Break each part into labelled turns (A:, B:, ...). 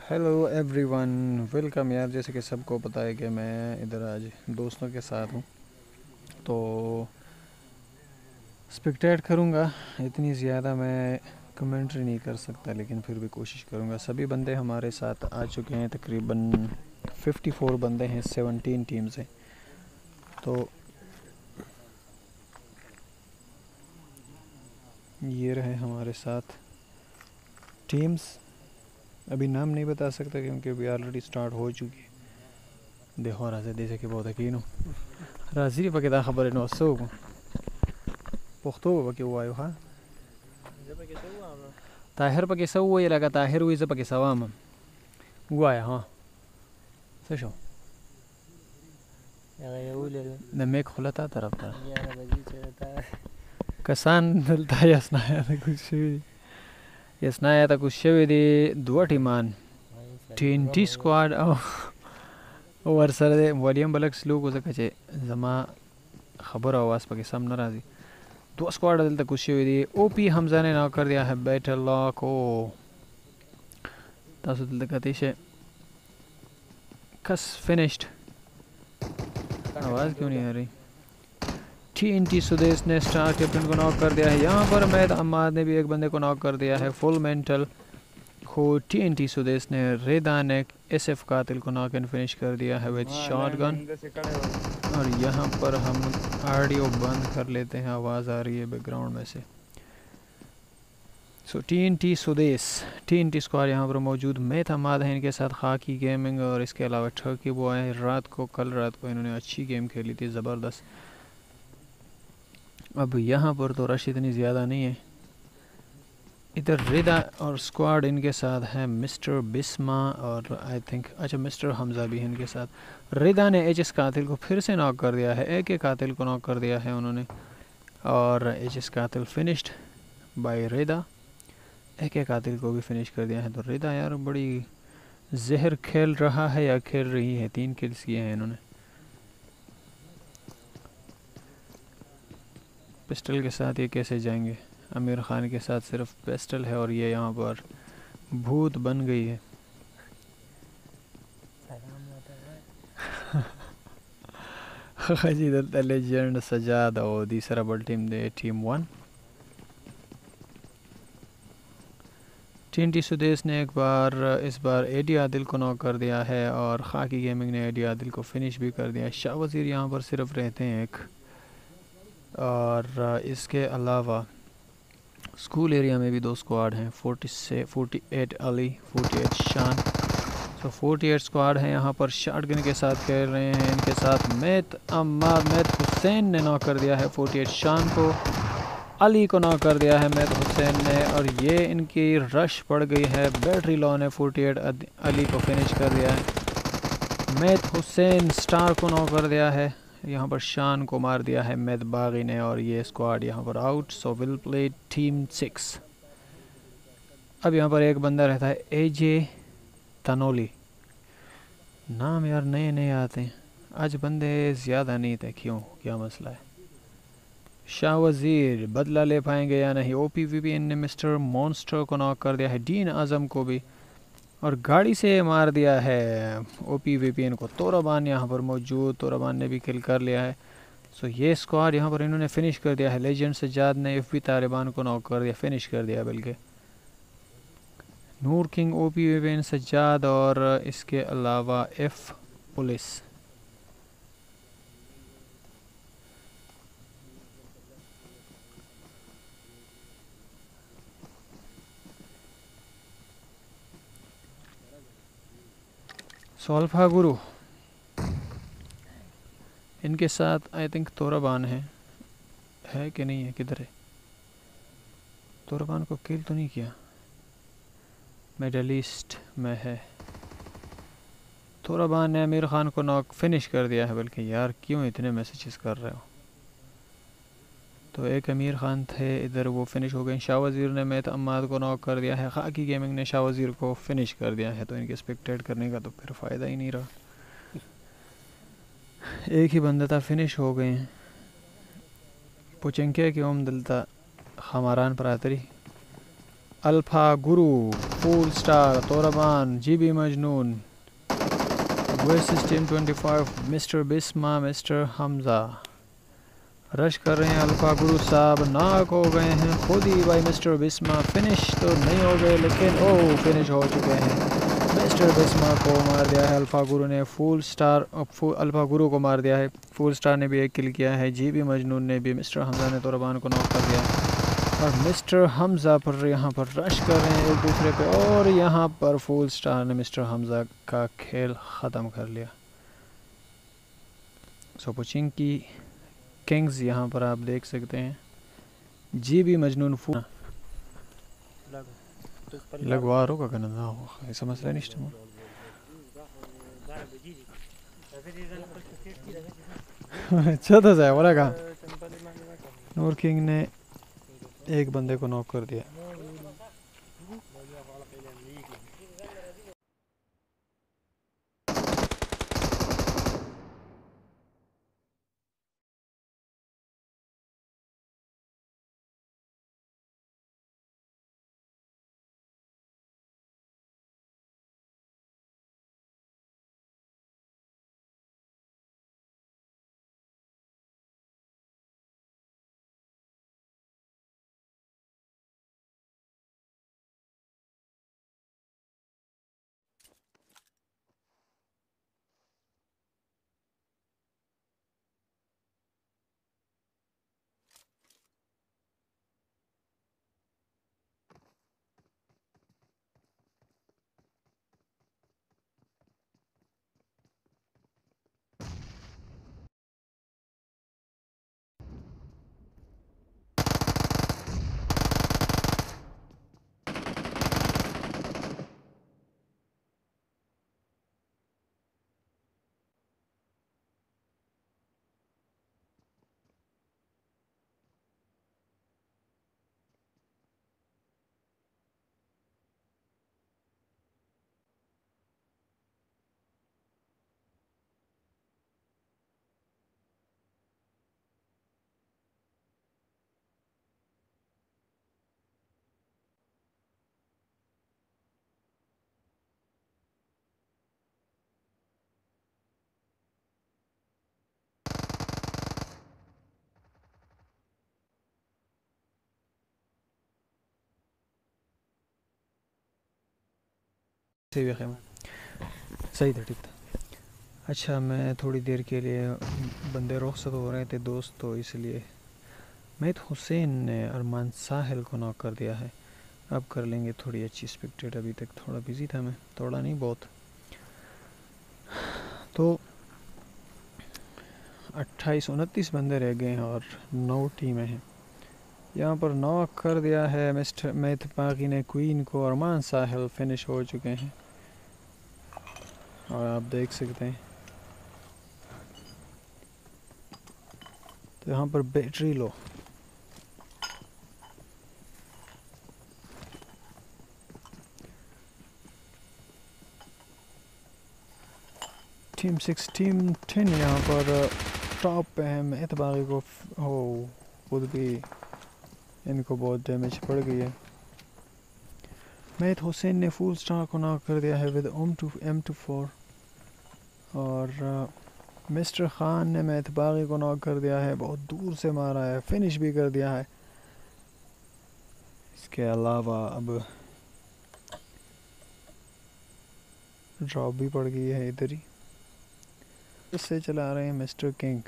A: Hello everyone, welcome यार। जैसे कि सबको पता है कि मैं इधर आज दोस्तों के साथ हूँ, तो स्पेक्टेट करूँगा। इतनी ज़्यादा मैं कमेंट्री नहीं कर सकता, लेकिन फिर भी कोशिश करूँगा। सभी बंदे हमारे साथ आ चुके हैं, तकरीबन 54 बंदे हैं, 17 टीम्स हैं। तो ये रहे हमारे साथ टीम्स। अभी नाम नहीं बता सकता क्योंकि अभी ऑलरेडी स्टार्ट हो चुकी है। देखो राजे जैसे कि बहुत यकीन हो राजी पके दा खबर नो सो पख्तो पके वायो हा ताहिर पके सो ये लगा ताहिर हुई से पके सवाम वाया हाँ सो नमे खुलता तरफ था कसान दलता यस्नाया था कुछ दी दुआ टीमान टीन स्क्वाड और सर वॉल्यूम बलक स्लो को सके जमा खबर आवाज पके सम नाराजी दो स्क्वाड दल तक कुछ दी ओपी हमजा ने नॉक कर दिया है बैटल लॉक ओ तासु दल तक अतिशय कस फिनिश्ड। आवाज़ क्यों नहीं आ रही? TNT सुदेश ने स्टार कैप्टन को नॉक कर दिया है। यहाँ पर मैद अम्माद ने भी एक बंदे को नॉक कर दिया है फुल मेंटल को। TNT सुदेश ने रेदा ने SF कातिल को नॉक एंड फिनिश कर दिया है विद शॉटगन। और यहाँ पर हम ऑडियो बंद कर लेते हैं, आवाज़ आ रही है बैकग्राउंड में से। So TNT Sudesh TNT squad यहाँ पर मौजूद। मैथ अम्माद है इनके साथ, खाकी गेमिंग और इसके अलावा ठर्की बॉय है। कल रात को इन्होंने अच्छी गेम खेली थी, ज़बरदस्त। अब यहाँ पर तो रश इतनी ज़्यादा नहीं है। इधर रिदा और स्क्वाड इनके साथ है मिस्टर बिस्मा और आई थिंक अच्छा मिस्टर हमजा भी है इनके साथ। रिदा ने HS कातिल को फिर से नॉक कर दिया है, AK कातिल को नॉक कर दिया है उन्होंने, और HS कातिल फिनिश्ड बाय रिदा। AK कातिल को भी फिनिश कर दिया है। तो रिदा यार बड़ी जहर खेल रहा है या खेल रही है, 3 किल्स किए हैं इन्होंने। पिस्टल के साथ ये कैसे जाएंगे? आमिर खान के साथ सिर्फ पिस्टल है और ये यहाँ पर भूत बन गई है। खजीद लेजेंड सजाद और तीसरा बल टीम दे टीम 1। TNT सुदेश ने एक बार इस बार AD आदिल को नॉक कर दिया है और खाकी गेमिंग ने AD आदिल को फिनिश भी कर दिया। शाह वज़ीर यहाँ पर सिर्फ रहते हैं एक, और इसके अलावा स्कूल एरिया में भी 2 स्क्वाड हैं, 48 अली 48 शान। तो 48 स्क्वाड हैं यहाँ पर, शॉटगन के साथ खेल रहे हैं। इनके साथ मैथ हुसैन ने नॉक कर दिया है 48 शान को, अली को नॉक कर दिया है मैथ हुसैन ने, और ये इनकी रश पड़ गई है। बैटरी लॉ ने 48 अली को फिनिश कर दिया है। मैथ हुसैन स्टार को नॉक कर दिया है। यहाँ पर शान को मार दिया है मैद बागी ने, और ये स्क्वाड यहाँ पर out. So will play team 6। अब यहाँ पर एक बंदा रहता है AJ तनोली। नाम यार नए नए आते हैं, आज बंदे ज़्यादा नहीं थे, क्यों, क्या मसला है? शाह वज़ीर बदला ले पाएंगे या नहीं? OPVPN ने मिस्टर मॉन्स्टर को नॉक कर दिया है, डीन आज़म को भी, और गाड़ी से मार दिया है OPVPN को। तोराबान यहाँ पर मौजूद, तोराबान ने भी किल कर लिया है। सो ये स्क्वाड यहाँ पर इन्होंने फिनिश कर दिया है। लेजेंड सज्जाद ने FB तालिबान को नॉक कर दिया, फिनिश कर दिया बल्कि। नूर किंग OPVPN सज्जाद और इसके अलावा F पुलिस। सोल्फा गुरु इनके साथ आई थिंक तोराबान है कि नहीं है? किधर है तोराबान? को किल तो नहीं किया, मिडल ईस्ट में है। तोराबान ने आमिर खान को नॉक फिनिश कर दिया है, बल्कि यार क्यों इतने मैसेजेस कर रहे हो? तो एक आमिर खान थे इधर, वो फिनिश हो गए। शाह वज़ीर ने मैथ अम्माद को नॉक कर दिया है। खाकी गेमिंग ने शाह वज़ीर को फिनिश कर दिया है। तो इनके स्पेक्टेट करने का तो फिर फ़ायदा ही नहीं रहा, एक ही बंदा था, फिनिश हो गए हैं। पुचंके की ओम दलता हमारान परातरी अल्फा गुरु, फुल स्टार, तोराबान, GB Majnoon, west team 25, mister Bisma, mister Hamza rush कर रहे हैं। अल्फा गुरु साहब नाक हो गए हैं खुद ही भाई मिस्टर बिस्मा। फिनिश तो नहीं हो गए लेकिन ओह फिनिश हो चुके हैं। मिस्टर बिस्मा को मार दिया है अल्फा गुरु ने। फुल स्टार अल्फा गुरु को मार दिया है। फुल स्टार ने भी एक किल किया है। जीबी मजनून ने भी, मिस्टर हमजा ने तोराबान को नॉक कर दिया और मिस्टर हमजा पर यहाँ पर रश कर रहे हैं एक दूसरे पे और यहाँ पर फुल स्टार ने मिस्टर हमजा का खेल ख़त्म कर लिया। सो पुचिंकी किंग्स यहाँ पर आप देख सकते हैं। जीबी मजनून फुल लगवा रोगा का ना हो ऐसा मसला नहीं अच्छा तो जाए वाला का नूर किंग ने एक बंदे को नॉक कर दिया। सही था ठीक था। अच्छा मैं थोड़ी देर के लिए बंदे रुखसत हो रहे थे दोस्त तो इसलिए मैथ हुसैन ने अरमान साहिल को नॉक कर दिया है। अब कर लेंगे थोड़ी अच्छी स्पेक्टेट। अभी तक थोड़ा बिजी था मैं, थोड़ा नहीं बहुत। तो 28-29 बंदे रह गए हैं और 9 टीमें हैं। यहाँ पर नॉक कर दिया है मिस्टर मैथ पाकी ने क्वीन को। अरमान साहिल फिनिश हो चुके हैं और आप देख सकते हैं तो यहाँ पर बैटरी लो। टीम 6 टीम 10 यहाँ पर टॉप पे है। मैथ बागी को हो खुद भी इनको बहुत डैमेज पड़ गई है। मैथ हुसैन ने फुल स्टार को नॉक कर दिया है विद M24 और मिस्टर खान ने मैथ बागी को नॉक कर दिया है। बहुत दूर से मारा है, फिनिश भी कर दिया है। इसके अलावा अब ड्रॉप भी पड़ गई है इधर ही। इससे चला रहे हैं मिस्टर किंग।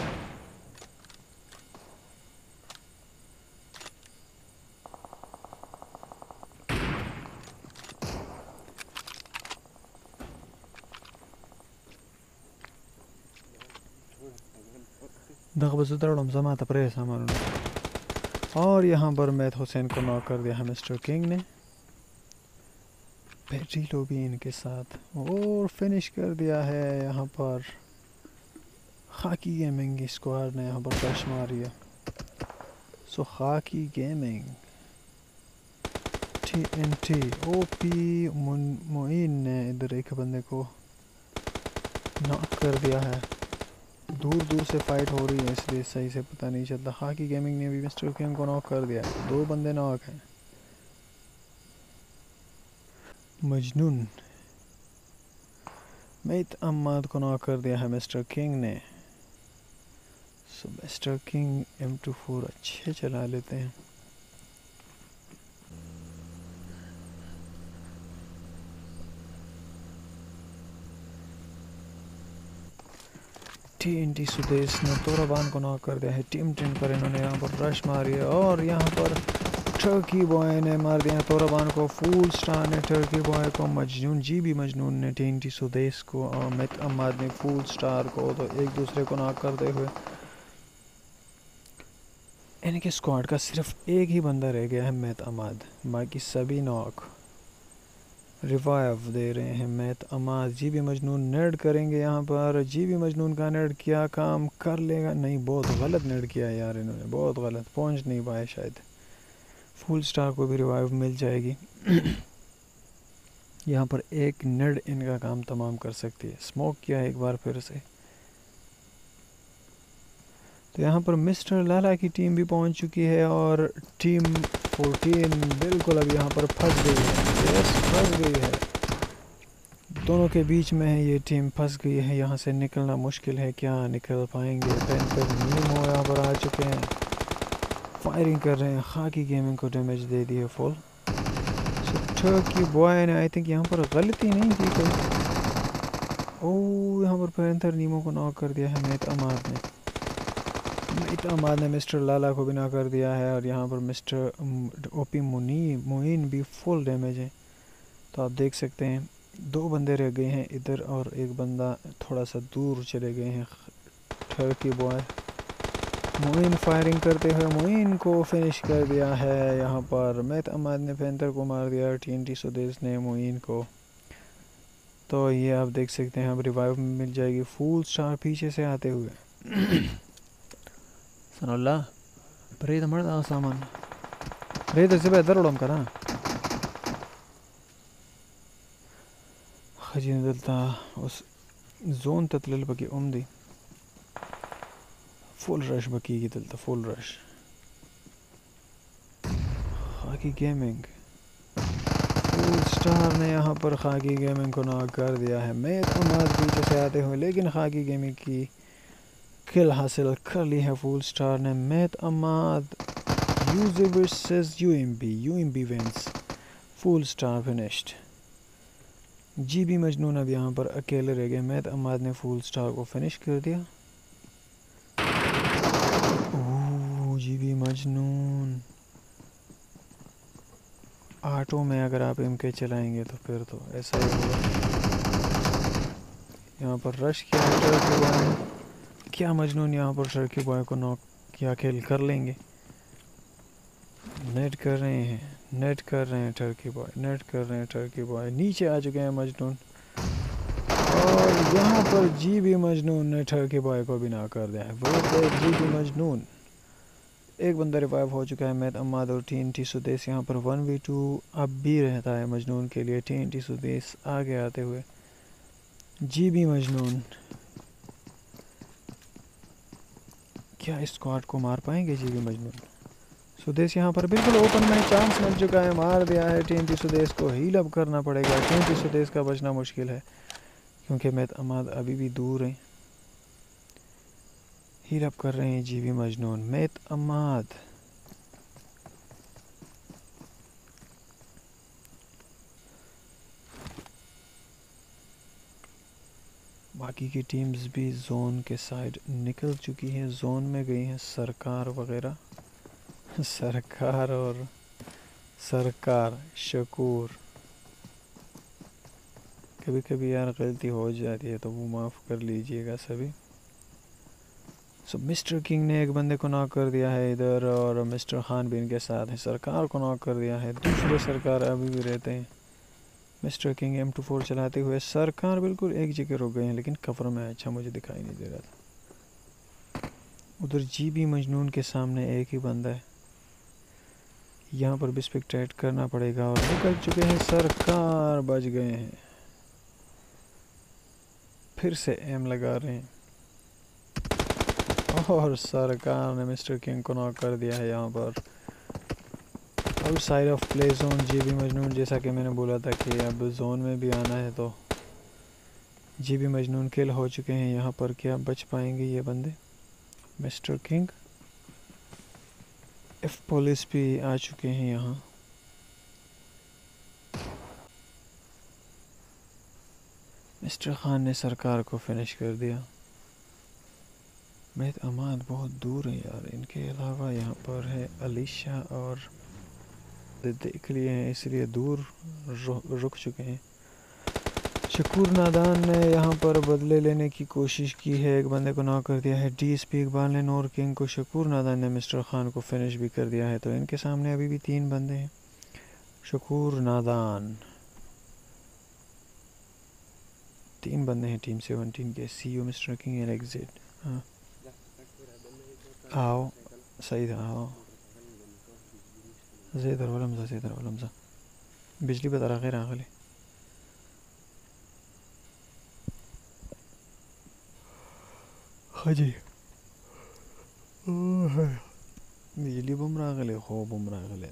A: और यहाँ पर मैथ हुसैन को नॉक कर दिया है मिस्टर किंग ने। बैटरी लो भी इनके साथ और फिनिश कर दिया है। यहाँ पर खाकी गेमिंग स्क्वाड ने यहाँ पर रश मारी है। सो खाकी गेमिंग TNT OP मोइन ने इधर एक बंदे को नॉक कर दिया है। दूर दूर से फाइट हो रही है इसलिए सही से पता नहीं चलता। खाकी गेमिंग ने भी मिस्टर किंग को नॉक कर दिया है। 2 बंदे नॉक हैं। मजनून मैत अम्माद को नॉक कर दिया है मिस्टर किंग ने। सो मिस्टर किंग M24 अच्छे चला लेते हैं। TNT सुदेश ने तोराबान को नॉक कर दिया है। टीम 10 पर इन्होंने यहाँ पर रश मारी है और यहाँ पर टर्की बॉय ने मार दिया तोराबान को। फूल स्टार ने टर्की बॉय को, मजनून GB मजनून ने TNT सुदेश को और मित अम्माद ने फूल स्टार को, तो एक दूसरे को नॉक करते हुए इनके स्क्वाड का सिर्फ एक ही बंदा रह गया है, मित अम्माद। बाकी सभी नॉक। रिवाइव दे रहे हैं मित अम्माद। GB मजनून नेड करेंगे यहाँ पर। GB मजनून का नेड क्या काम कर लेगा? नहीं, बहुत गलत नेड किया यार इन्होंने, बहुत गलत, पहुँच नहीं पाए शायद। फुल स्टार को भी रिवाइव मिल जाएगी। यहाँ पर एक नेड इनका काम तमाम कर सकती है। स्मोक किया एक बार फिर से। तो यहाँ पर मिस्टर लाला की टीम भी पहुँच चुकी है और टीम 14 बिल्कुल अब यहाँ पर फंस गई है। यस, फंस गई है। दोनों के बीच में है ये टीम, फंस गई है। यहाँ से निकलना मुश्किल है, क्या निकल पाएंगे? पेंटर नीमो यहाँ पर आ चुके हैं, फायरिंग कर रहे हैं। खाकी गेमिंग को डैमेज दे दिए फुल। सो टर्की बॉय ने आई थिंक यहाँ पर गलती नहीं की कोई। ओह, यहाँ पर पेंटर नीमो को नॉक कर दिया है मित अम्माद ने। मित अम्माद ने मिस्टर लाला को भी नॉक कर दिया है और यहाँ पर मिस्टर ओपी मोइन भी फुल डैमेज है। तो आप देख सकते हैं 2 बंदे रह गए हैं इधर और एक बंदा थोड़ा सा दूर चले गए हैं। टर्की बॉय मोइन फायरिंग करते हुए मोइन को फिनिश कर दिया है। यहाँ पर मित अम्माद ने पेंटर को मार दिया, TNT सुदेश ने मोइन को। तो ये आप देख सकते हैं अब रिवाइव मिल जाएगी फुल स्टार पीछे से आते हुए। सनोल्ला बरेद मर्द सामान रेद से बेहतर उड़म करा खजीन दलता उस जोन ततलल बकी उमदी फुल रश बकी की दलता फुल रश। खाकी गेमिंग फुल स्टार ने यहाँ पर खाकी गेमिंग को नॉक कर दिया है। मित अम्माद पीछे से आते हुए, लेकिन खाकी गेमिंग की किल हासिल कर ली है फुल स्टार ने। मित अम्माद user versus UMB wins. Full star finished. GB Majnoon अब यहाँ पर अकेले रह गए। मित अम्माद ने फुल स्टार को फिनिश कर दिया। ओह, GB मजनून ऑटो में अगर आप MK चलाएंगे तो फिर तो ऐसा ही होगा। यहाँ पर रश किया टर्की बॉय ने। क्या मजनून यहाँ पर टर्की बॉय को नॉक किया, खेल कर लेंगे? नेट कर रहे हैं टर्की बॉय, नेट कर रहे हैं टर्की बॉय। नीचे आ चुके हैं मजनून और यहाँ पर GB मजनून ने टर्की बॉय को भी नॉक कर दिया है। वो GB मजनून। एक बंदा रिवाइव हो चुका है मित अम्माद और TNT सुदेश। यहाँ पर 1v2 अब भी रहता है मजनून के लिए। TNT सुदेश आगे आते हुए। GB मजनून क्या इस स्क्वाड को मार पाएंगे? GB मजनून सुदेश यहाँ पर बिल्कुल ओपन में चांस मिल चुका है, मार दिया है। TNT सुदेश को हील अप करना पड़ेगा। TNT सुदेश का बचना मुश्किल है क्योंकि मित अम्माद अभी भी दूर हैं। हील अप कर रहे हैं GB मजनून। मित अम्माद बाकी की टीम्स भी जोन के साइड निकल चुकी हैं, जोन में गई हैं। सरकार वगैरह सरकार और सरकार शकूर। कभी कभी यार गलती हो जाती है तो वो माफ़ कर लीजिएगा सभी। सो मिस्टर किंग ने एक बंदे को नॉक कर दिया है इधर और मिस्टर खान भी इनके साथ है। सरकार को नॉक कर दिया है। दूसरे सरकार अभी भी रहते हैं। मिस्टर किंग M24 चलाते हुए। सरकार बिल्कुल एक जगह रुक गए हैं लेकिन कवर में अच्छा मुझे दिखाई नहीं दे रहा था। उधर GB मजनून के सामने एक ही बंदा है। यहाँ पर भी स्पेक्टेट करना पड़ेगा और निकल चुके हैं। सरकार बच गए हैं। फिर से एम लगा रहे हैं और सरकार ने मिस्टर किंग को नॉक कर दिया है। यहाँ पर outside of play zone GB Majnoon, जैसा कि मैंने बोला था कि अब जोन में भी आना है, तो जीबी मजनून किल हो चुके हैं। यहाँ पर क्या बच पाएंगे ये बंदे? मिस्टर किंग, एफ पुलिस भी आ चुके हैं यहाँ। मिस्टर खान ने सरकार को फिनिश कर दिया। मेहत अमाद बहुत दूर है यार। इनके अलावा यहाँ पर है अलीशा और देख लिए हैं, इसलिए दूर रुक चुके हैं। शकूर नादान ने यहाँ पर बदले लेने की कोशिश की है, एक बंदे को नॉक कर दिया है। डीएसपी इकबाल ने नूर किंग को, शकूर नादान ने मिस्टर खान को फिनिश भी कर दिया है। तो इनके सामने अभी भी 3 बंदे हैं। शकूर नादान, 3 बंदे हैं टीम 17 के। See you mister king and exit. हाँ आओ, सही था। आओ ज़ेदर वलमजा बिजली बता खैर आगले। हाँ जी, बिजली बम रागले, खो बम रागले।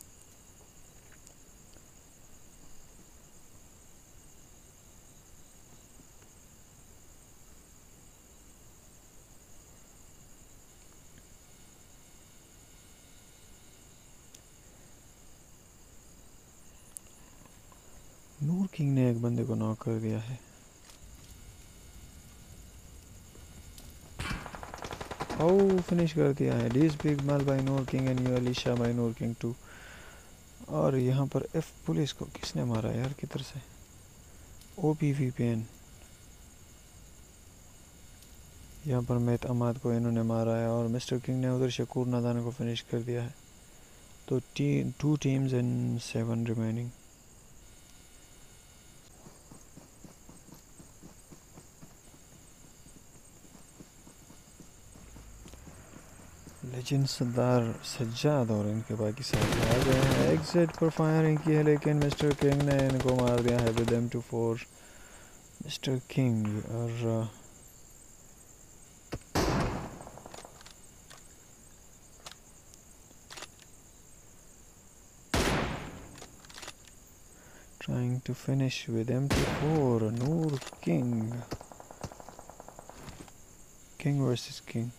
A: नूर किंग ने एक बंदे को नॉक कर दिया है। ओ फिनिश कर दिया है। DSP Iqbal by Noor King and you Alisha by Noor King 2। और यहाँ पर एफ पुलिस को किसने मारा यार, किधर से? OPVPN। यहाँ पर मेहत अमाद को इन्होंने मारा है और मिस्टर किंग ने उधर शकूर नादान को फिनिश कर दिया है। तो 2 teams and 7 remaining. Legend Sardar Sajjad और इनके बाकी साथी आ गए हैं। एग्जिट पर फायरिंग की है, लेकिन मिस्टर किंग ने इनको मार दिया है विद M24। मिस्टर किंग और trying to finish with M24। Noor King, King versus King.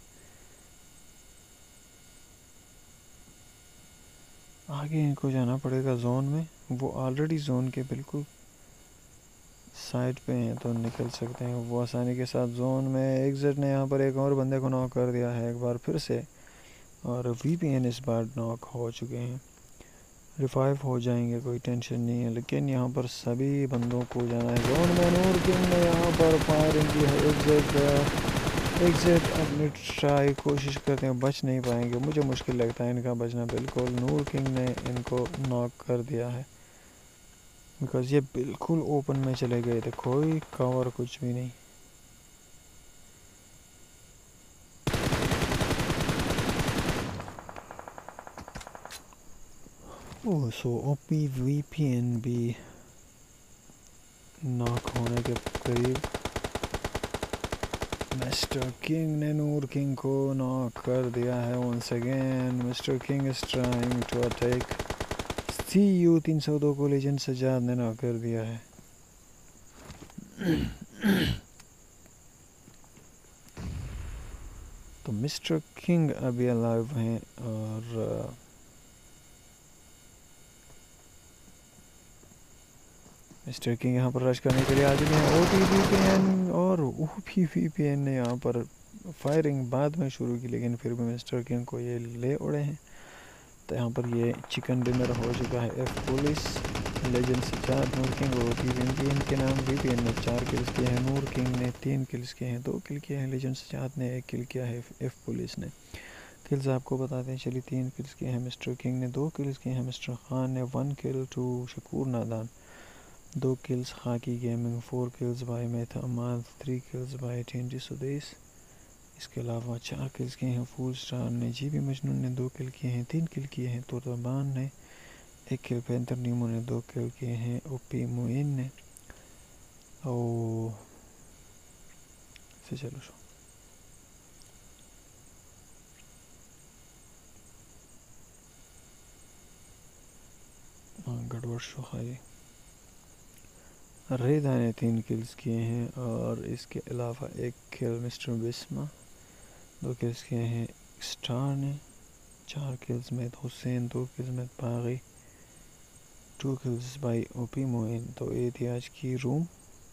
A: आगे इनको जाना पड़ेगा जोन में। वो ऑलरेडी जोन के बिल्कुल साइड पे हैं, तो निकल सकते हैं वो आसानी के साथ जोन में। एग्जिट ने यहाँ पर एक और बंदे को नॉक कर दिया है एक बार फिर से, और VPN इस बार नॉक हो चुके हैं। रिवाइव हो जाएंगे, कोई टेंशन नहीं है, लेकिन यहाँ पर सभी बंदों को जाना है जोन में। नूर किंग ने यहाँ पर फायरिंग की है। एग्जिट अपनी ट्राई कोशिश करते हैं, बच नहीं पाएंगे। मुझे मुश्किल लगता है इनका बचना बिल्कुल। नूर किंग ने इनको नॉक कर दिया है, बिकॉज ये बिल्कुल ओपन में चले गए थे, कोई कवर कुछ भी नहीं। ओह, सो OPVPN भी नॉक होने के करीब। मिस्टर किंग ने नूर किंग को नॉक कर दिया है once again. Mister King is trying to attack. CU 302 को लेजेंड सज्जाद ने नॉक कर दिया है। तो मिस्टर किंग अभी अलाइव हैं और मिस्टर किंग यहाँ पर रश करने के लिए आ चुके हैं। OPVPN ने यहाँ पर फायरिंग बाद में शुरू की, लेकिन फिर भी मिस्टर किंग को ये ले उड़े हैं। तो यहाँ पर ये चिकन डिनर हो चुका है। F police, legend Sajjad, Noor King और OPVPN के नाम। VPN ने 4 किल्स किए हैं, नूर किंग ने 3 किल्स किए हैं, 2 किल किए हैं लेजेंड सज्जाद ने, 1 किल किया है एफ पुलिस ने। किल्स आपको बताते हैं चलिए। 3 किल्स किए हैं मिस्टर किंग ने, 2 किल्स किए हैं मिस्टर खान ने, 1 किल टू शकूर नादान, 2 kills Khaki gaming, 4 kills by Mehat Amad, 3 kills by TNT Sudesh. इसके अलावा 4 किल्स किए हैं फूल स्टार ने, जीबी मजनून ने 2 किल किए हैं, 3 किल किए हैं तुर्बान ने, 1 किल पैंतर नीमो ने, 2 किल किए हैं OP मुइन ने। ओ से चलो शो। गड़बड़ शुखाई। रेदा ने 3 किल्स किए हैं और इसके अलावा 1 किल मिस्टर बिस्मा, 2 किल्स किए हैं स्टार ने, 4 किल्स में हुसैन, 2 किल्स में बागी, 2 किल्स बाई ओपी मोइन। तो ये थी आज की रूम।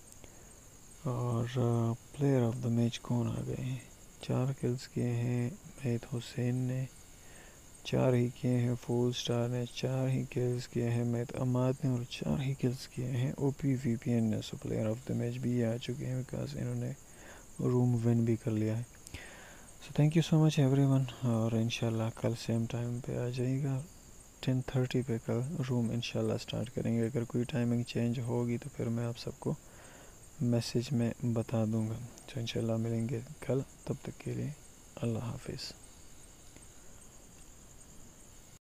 A: और प्लेयर ऑफ द मैच कौन आ गए हैं? 4 किल्स किए हैं मैथ हुसैन ने, 4 ही किए हैं फुल स्टार ने, 4 ही किल्स किए हैं मैथ अमाद ने और 4 ही किल्स किए हैं ओपी वीपीएन ने। So player of the match भी आ चुके हैं बिकॉज इन्होंने रूम विन भी कर लिया है। सो thank you so much everyone. और इंशाल्लाह कल सेम टाइम पे आ जाइएगा, 10:30 पे कल रूम इंशाल्लाह स्टार्ट करेंगे। अगर कोई टाइमिंग चेंज होगी तो फिर मैं आप सबको मैसेज में बता दूंगा। तो इंशाल्लाह मिलेंगे कल, तब तक के लिए अल्लाह हाफिज़।